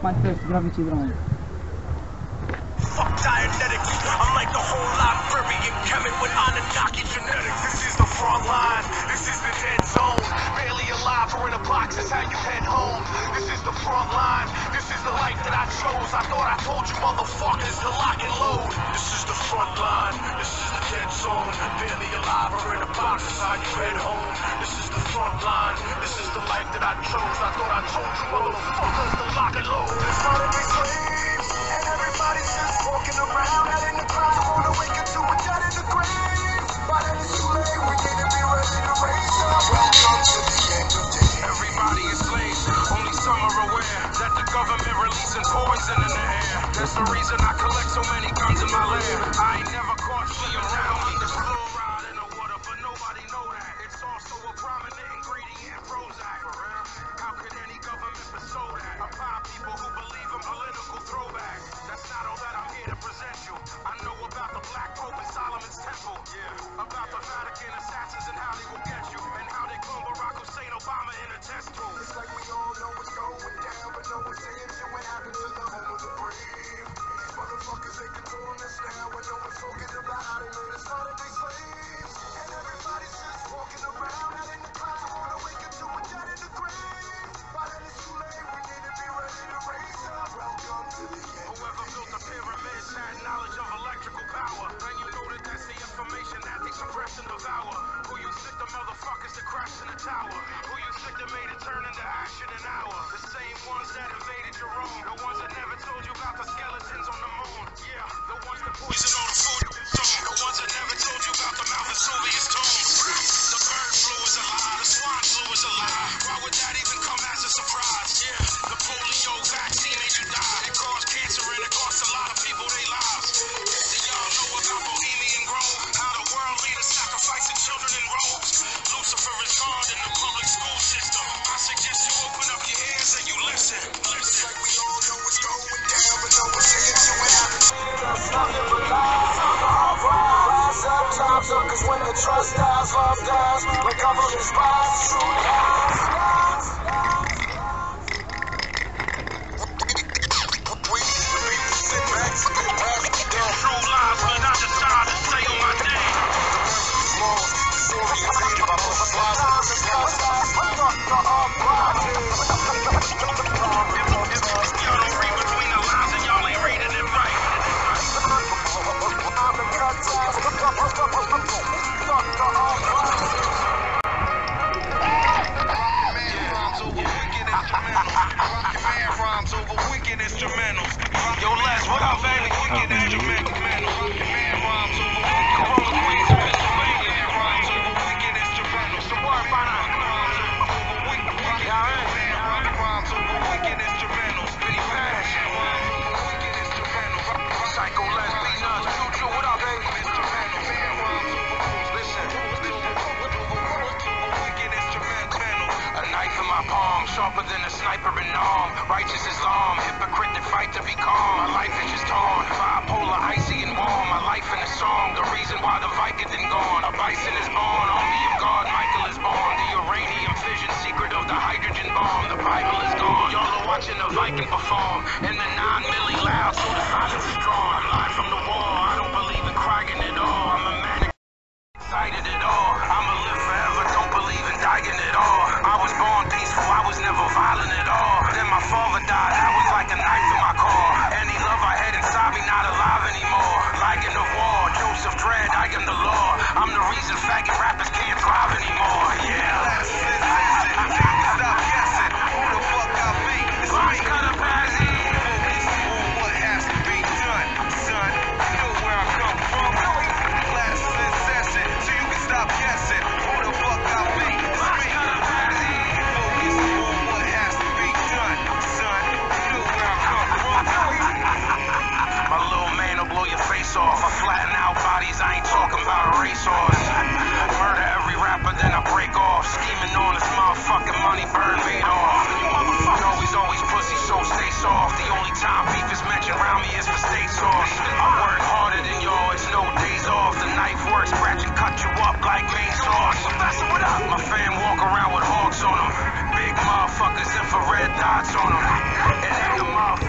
My first graffiti drawing. Fuck Dianetics, I'm like the whole librarian chemist with Anunnaki genetics. This is the front line, this is the dead zone. Barely alive or in a box, that's how you head home. This is the front line, this is the life that I chose. I thought I told you motherfuckers to lock and load. This is the front line, this is the dead zone. Barely alive or in a box, that's how you head home. This is the front line, this is the life that I chose. I thought I told you motherfuckers to lock and load. This part of me slaves, and everybody's just walking around, head in the clouds, wanna wake up to a dead in the grave. By then it's too late, we need to be ready to raise up. Welcome to the end of days. Everybody is slaves, only some are aware that the government releasing poison in the air. That's the reason I collect so many guns in my lair. I ain't never caught me around me. There's fluoride in the water, but nobody know that. It's also a prominent ingredient in Prozac. For real? How could any government bestow that? Upon people who believe in political throwbacks. That's not all that I'm here to present you. I know about the Black Pope and Solomon's Temple. Yeah. About the Vatican assassins and how they will get you. And how they clone Barack Hussein Obama in a test tube. It's like we all know what's going down, but no one's saying to what happened to the home of the brave. Motherfuckers, they controlling us now, and no one's talking about how they made us modern day slaves. And everybody's just walking around, head in the clouds, wanna wake up to a dead in the grave. By then it's too late, we need to be ready to raise up. Welcome to the end. Whoever built the pyramids had knowledge of electrical power. And you know that that's the information that they suppress and devour. Who you think the motherfuckers that crashed in the tower? Who you think that made it turn into ash in an hour? The same ones that invaded your own. The ones that never told you about the skeletons on the moon. Yeah, the ones that poison all the food. The ones that never told you about the Mount Vesuvius tombs. The bird flu is a lie, the swan flu is a lie. Why would that even come as a surprise? Yeah, the polio vaccine made you die. It caused cancer and it cost a lot of people their lives. Do y'all know about Bohemian Grove? How the world leaders sacrificing children in robes. Lucifer is God in the public school system. I suggest you open up your ears and you listen. Listen. Like we all know what's going down, but no one's saying to what happened. Nothing but lies. Rise up, time's up, cause when the trust dies, love dies. When government spies, true lies. True lies, but I decide to stay on my day. Y'all don't read between the lines and y'all ain't reading it right. Rhymes over wicked instrumentals. Yo, Les, what up, baby? Wicked instrumentals. Rhymes over Corona Queens of Pennsylvania. Rhymes over wicked instrumentals. So what about that? Rhymes over wicked instrumentals. Vinny Pass. Rhymes over wicked instrumentals. Psycho Les, B-Nuts. Future, what up, baby? Instrumentals. Rhymes over, listen. Wicked instrumentals. A knife in my palm, sharper than a sniper in arm. Righteous Islam, hypocrite that fight to be calm. My life is just torn, bipolar, icy and warm. My life in a song, the reason why the Viking gone. A bison is born, army of God, Michael is born. The uranium fission, secret of the hydrogen bomb. The Bible is gone. Y'all are watching the Viking perform. And the 9 milli loud, so the silence is drawn. I'm live from the wall, I don't believe in crying at all. I'm a manic, excited at all. I'ma live forever, don't believe in dying at all. I was born peaceful, I was never violent at all. Then my father died, I was like a knife in my core. Any love I had inside me, not alive anymore. Like in the war, Joseph Dredd, I am the law. I'm the reason faggot rappers can't thrive anymore. Yeah. Stop guessing, who the fuck I be? It's me. Focus on what has to be done, son. You know where I come from. Class in session, so you can stop guessing. Who the fuck I be? It's me. Focus on what has to be done, son. You know where I come from. My little man will blow your face off. I flatten out bodies, I ain't talking about a racehorse. Murder every rapper, then I break off. Scheming on this motherfucking money, burn made off. You motherfuckers always pussy, so stay soft. The only time beef is mentioned around me is for state sauce. I work harder than y'all, it's no days off. The knife works, scratch and cut you up like main sauce. Professor, what up? My fam walk around with hawks on them. Big motherfuckers, infrared dots on them. And then the motherfuckers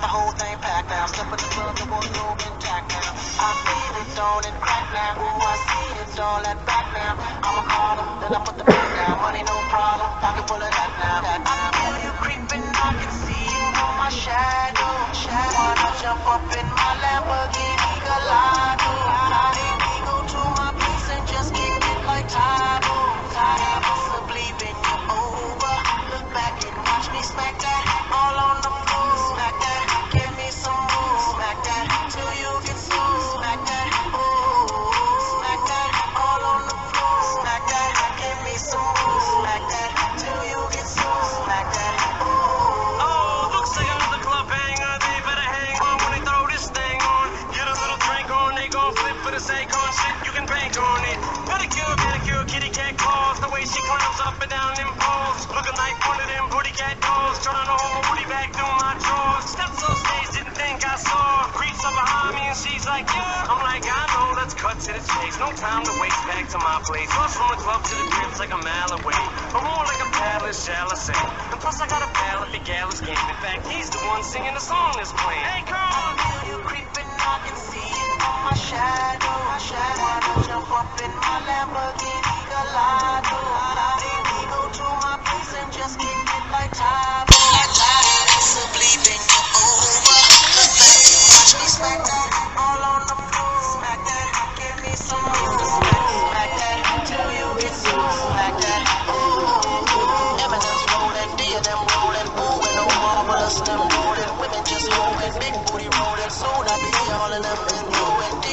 the whole thing packed now. Step in the club, the wardrobe intact now. I feel it on and crack now. Ooh, I see it all that back now. I'ma call them, then I put the back down. Money no problem, pocket full of that now. I feel you creeping, I can see you on my shadow. Wanna jump up in my Lamborghini Gallardo. Maybe go to my place and just kick it like taboo. Possibly bend you over. Look back and watch me smack that all on the floor. Smack that, give me some more. Smack that till you get sore. Smack that, oh, smack that all on the floor. Smack that, give me some more. Smack that till you get sore. Smack that, oh. Oh, looks like another club hanger. They better hang on when they throw this thing on. Get a little drink on, they gon' flip for the sake on shit. You can bank on it. Pedicure, manicure, kitty cat claws. The way she climbs up and down them poles. Looking like one of them booty cat dolls. Trying to hold my booty back through my drawers. Steps on stage, didn't think I saw. Creeps up behind me and she's like, yeah. I'm like, I know, let's cut to the chase. No time to waste, back to my place. Plus from the club to the crib's like a mile away. But more like a palace, shall I say. And plus I got a pal at the gallows game. In fact, he's the one singing the song that's playing. Hey, girl! I feel you creeping, I can see you on my shadow. Wanna jump up in my Lamborghini Gallardo. Maybe go to my place and just kick it like taboo. Possibly bend you over. Look back and watch me smack that all on the floor. Smack that, give me some more. Smack that till you get sore. Smack that, ooh. Eminem's rolling, D&M rolling, ooh, and no marvelous them rolling. Women just holding, big booty rolling, so I be all in them and throwing D.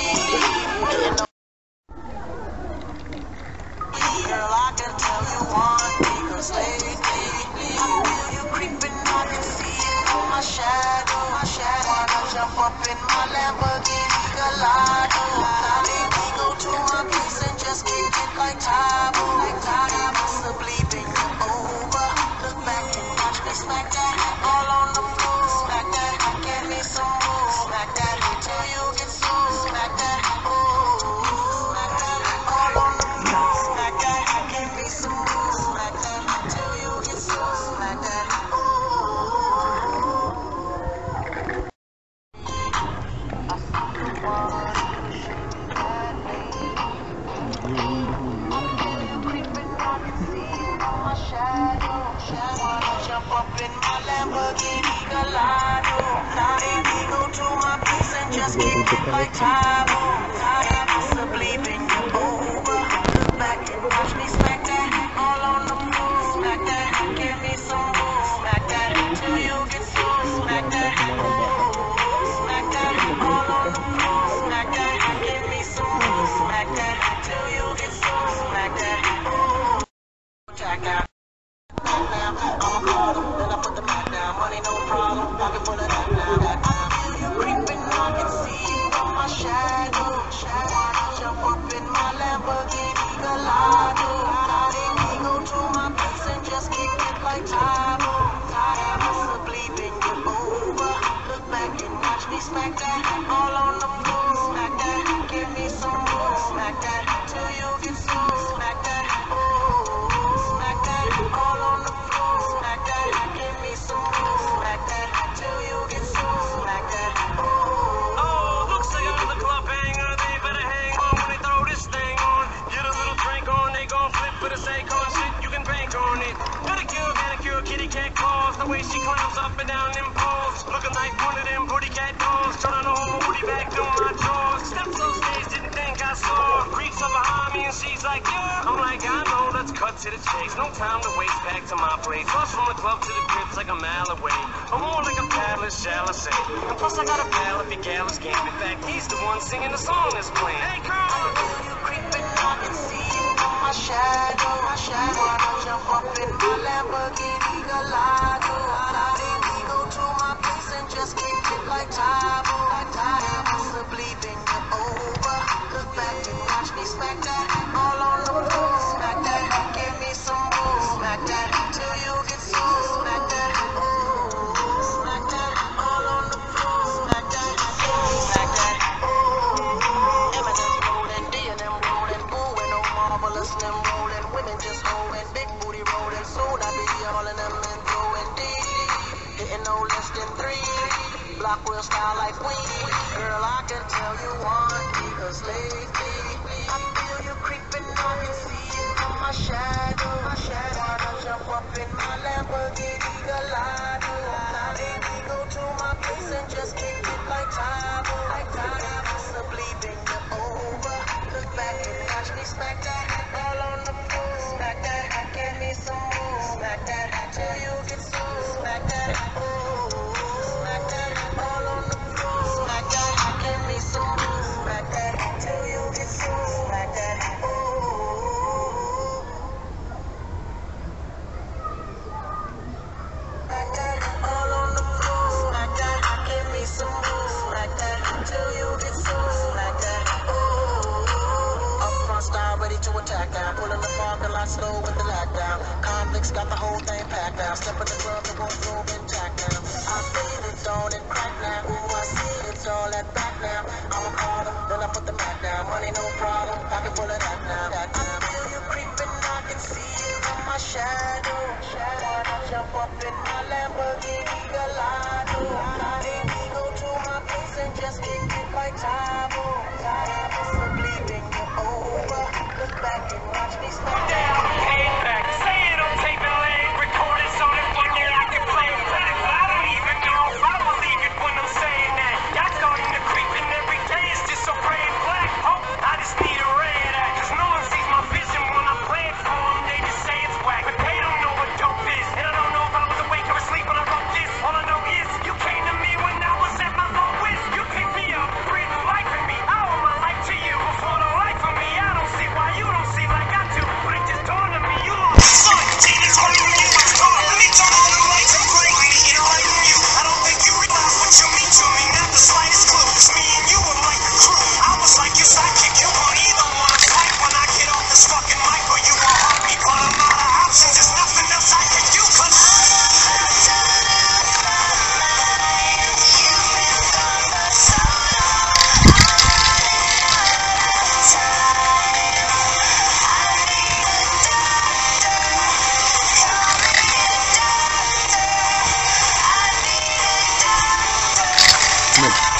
Girl, I can tell you one thing, 'cause lately I feel you creeping, I can see it on my shadow. Wanna jump up in my Lamborghini Gallardo. Maybe go to my place and just kick it like taboo. Possibly bend you over. Look back and watch me smack that all on the floor. Smack that, give me some more. Smack that till you get sore. Smack that, oh, smack that all on the floor. Smack that, give me some more. Smack that till you get sore. Smack that, oh. I see the one pushing at me. I feel you creeping, I can see it on my shadow. Wanna jump up in my Lamborghini Gallardo. Maybe go to my place and just kick it like taboo. Possibly bend you over. Look back and watch me smack that all on the floor. Smack that, give me some more. Smack that till you get sore. Smack that, oh, smack that all on the floor. Smack that, give me some more. Smack that till you get sore. Smack that, oh. Jack out. I'ma call them, then I put the back down. Money no problem, pocket full of that now. I feel you creeping, I can see you on my shadow. Wanna jump up in my Lamborghini Gallardo. Maybe go to my place and just kick it like taboo. Possibly bend you over. Look back and watch me smack that all on the floor. Smack that, give me some more. Smack that till you get sore. Smack that, oh, smack that all on the floor. Smack that, give me some more. Smack that till you get sore. Smack that, oh. Oh, looks like another club hanger. They better hang on when they throw this thing on. Get a little drink on, they gon' flip for the sake on shit. You can bank on it. Pedicure, manicure, kitty cat claws. The way she climbs up and down them poles. Looking like one of them booty cat dolls. Trying to hold my booty back through my drawers. Steps on stage, didn't think I saw. Creeps up behind me and she's like, yeah. I'm like, I know, let's cut to the chase. No time to waste, back to my place. Plus from the club to the crib's like a mile away. But more like a palace, shall I say. And plus I got a pal at the gallows game. In fact, he's the one singing the song that's playing. Hey, girl! I feel you creeping, I can see you on my shadow. Wanna jump up in my Lamborghini Gallardo. Maybe go to my place and just kick it like taboo. Possibly bend you over. Look back and watch me smack that all on the floor. Smack that, give me some more. Smack that till you get sore. Smack that, oh, smack that all on the floor. Smack that, smack that, oh. Eminem's rolling, D&M rolling, ooh, and no marvelous them rolling. Women just holding, big booty rolling, so I be all in them and throwing D. rock real style like we. Girl, I can tell you want me, cause lately I feel you creeping, I can see you from my shadow. Wanna jump up in my Lamborghini Gallardo. Maybe go to my place and just kick it like Tahoe. Possibly bend you over, look back and watch me smack that all on the floor. Smack that, give me some more. Smack that till you get so. Smack that, oh, smack that all on the floor. Smack that, give me some more. Smack that till you get so. Smack that, oh. Smack that all on the floor. Smack that, give me some more. Smack that till you get so. Smack that, oh. Up front style, ready to attack now. Pulling the parking lot slow with the lag down. Convicts got the whole thing packed now. Step in the club, the wardrobe intact now. I feel it's on and crack now. Ooh, I see it's all that back now. I'ma call them, then I put the Mac down. Money no problem, I can pull it out now. I feel you creeping, I can see you from my shadow. Wanna jump up in my Lamborghini Gallardo. Maybe go to my place and just kick it like Tahoe. Possibly bend you over, look back and watch me smack down. Payback. Say it on tape and lay it, record it so that one day I can play it back. I don't even know if I believe it when I'm saying that. Y'all starting to creep in every day, it's just so gray and black. Oh, I just need a ray of that, cause no one sees my vision when I play it for them. They just say it's whack, but they don't know what dope is. And I don't know if I was awake or asleep when I wrote this. All I know is you came to me when I was at my lowest. You picked me up, breathed life in me. I owe my life to you. Before the life of me, I don't see why you don't see like I do. But it just dawned on me, you lost. Son, demons are you in my car. Let me turn all the lights and bring me in right on you. I don't think you realize what you mean to me. Not the slightest clue. It's me and you are like a crew. I was like your sidekick. You won't either one fight when I get off this fucking mic, or you won't hurt me. But I'm out of options. There's nothing else I can do. But Look.